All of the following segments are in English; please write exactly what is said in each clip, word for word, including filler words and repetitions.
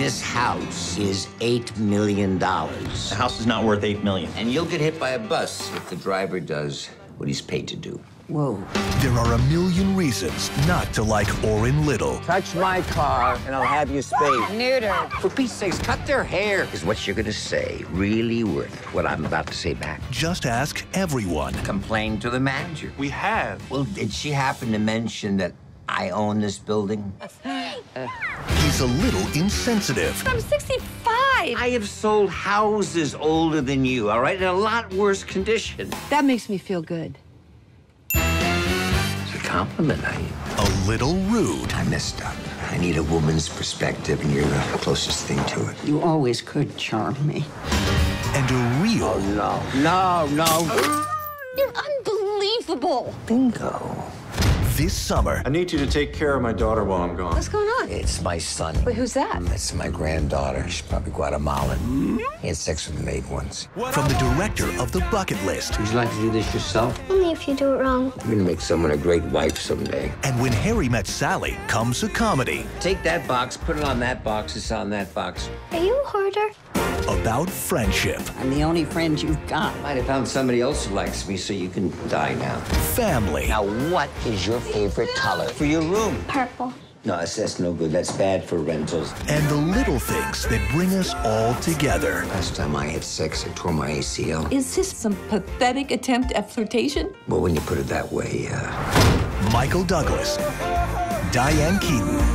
This house is eight million dollars. The house is not worth eight million. And you'll get hit by a bus if the driver does what he's paid to do. Whoa. There are a million reasons not to like Orrin Little. Touch my car, and I'll have you spayed. Neutered. For Pete's sakes, cut their hair. Is what you're gonna say really worth what I'm about to say back? Just ask everyone. Complain to the manager. We have. Well, did she happen to mention that I own this building? He's a little insensitive. I'm sixty-five. I have sold houses older than you, all right? In a lot worse condition. That makes me feel good. It's a compliment, I... A little rude. I messed up. I need a woman's perspective, and you're the closest thing to it. You always could charm me. And a real... No, no, no. You're unbelievable. Bingo. This summer, I need you to take care of my daughter while I'm gone. What's going on? It's my son. Wait, who's that? It's my granddaughter. She's probably Guatemalan. He had sex with a maid once. from the director of The Bucket List. Would you like to do this yourself? Only if you do it wrong. You're gonna make someone a great wife someday. And When Harry Met Sally comes a comedy Take that box, put it on that box, it's on that box. Are you a hoarder? about friendship, I'm the only friend you've got. Might have found somebody else who likes me, so you can die now. family, Now, what is your favorite color for your room? Purple. No, that's, that's no good. That's bad for rentals. and the little things that bring us all together. Last time I had sex, I tore my A C L. Is this some pathetic attempt at flirtation? Well, when you put it that way, uh... Michael Douglas, Diane Keaton,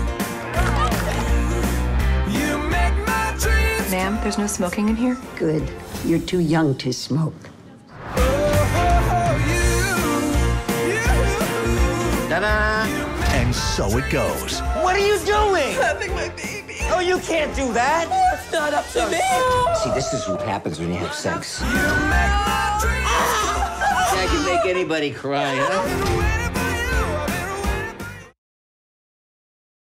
Ma'am, there's no smoking in here? Good. You're too young to smoke. Ta-da! and so it goes. What are you doing? Having my baby. Oh, you can't do that. It's not up to me. See, this is what happens when you have sex. I can make anybody cry, huh?